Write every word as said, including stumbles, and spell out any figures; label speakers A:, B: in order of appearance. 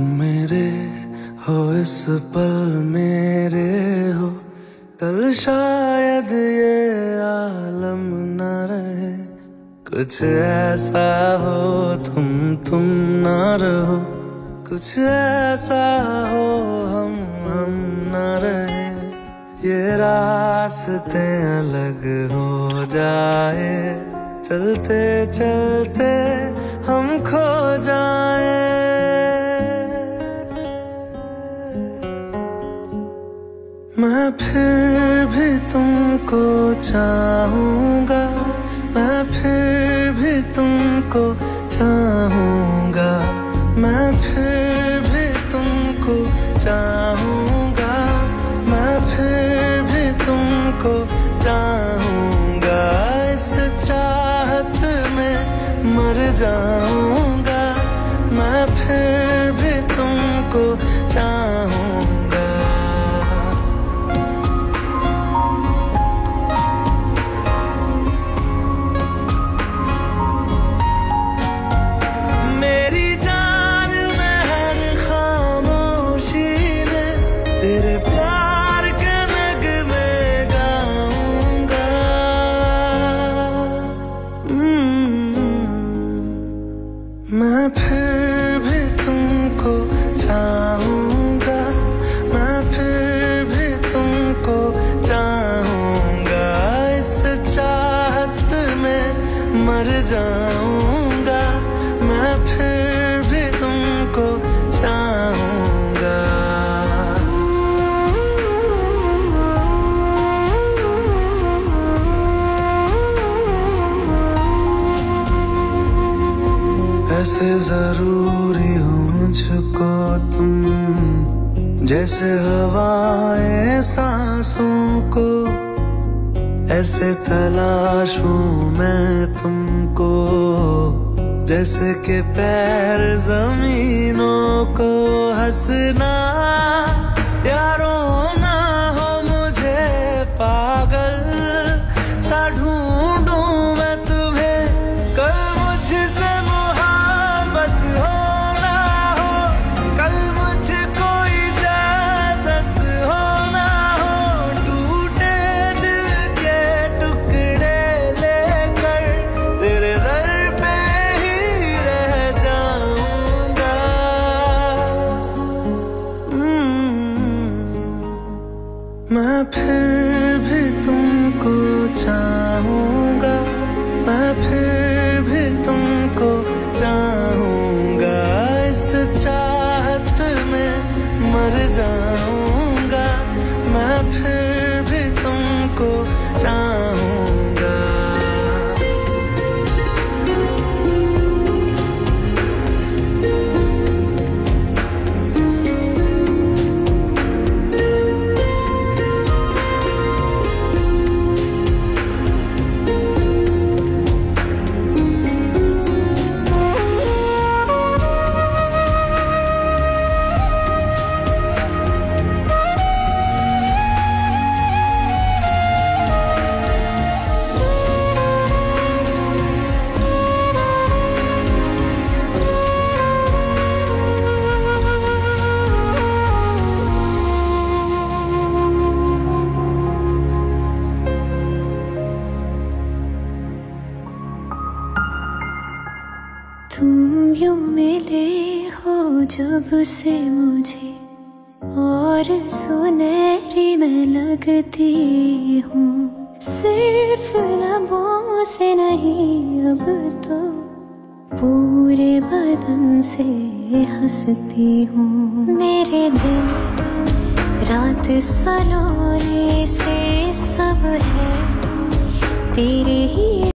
A: तुम मेरे हो इस पल मेरे हो, कल शायद ये आलम न रहे। कुछ ऐसा हो तुम तुम ना रहो, कुछ ऐसा हो हम हम ना रहे। ये रास्ते अलग हो जाए, चलते चलते हम खो जाए। मैं फिर भी तुमको चाहूंगा, मैं फिर भी तुमको चाहूंगा, मैं फिर भी तुमको चाहूंगा, मैं फिर भी तुमको चाहूंगा। इस चाहत में मर जाऊंगा, मैं फिर भी तुमको चाहूंगा। तेरे प्यार के नगमे गाऊंगा, मैं फिर भी तुमको चाहूंगा, मैं फिर भी तुमको चाहूंगा। इस चाहत में मर जाऊंगा, मैं फिर भी तुमको चाहूंगा। ऐसे जरूरी हो मुझको तुम, जैसे हवाएं सांसों को। ऐसे तलाशूं मैं तुमको, जैसे कि पैर जमीनों को। हंसना या रोना हो मुझे पागल सा ढूंढूं मैं तुम्हें। कल मुझसे मैं फिर भी तुमको चाहूंगा, मैं फिर भी तुमको चाहूंगा। इस चाहत में मर जाऊंगा, मैं फिर भी तुमको चाहूंगा।
B: तुम यूं मिले हो जब से मुझे, और सुनहरी मैं लगती हूँ। सिर्फ लबों से नहीं अब तो पूरे बदन से हंसती हूँ। मेरे दिन रात सलोने से सब है तेरे ही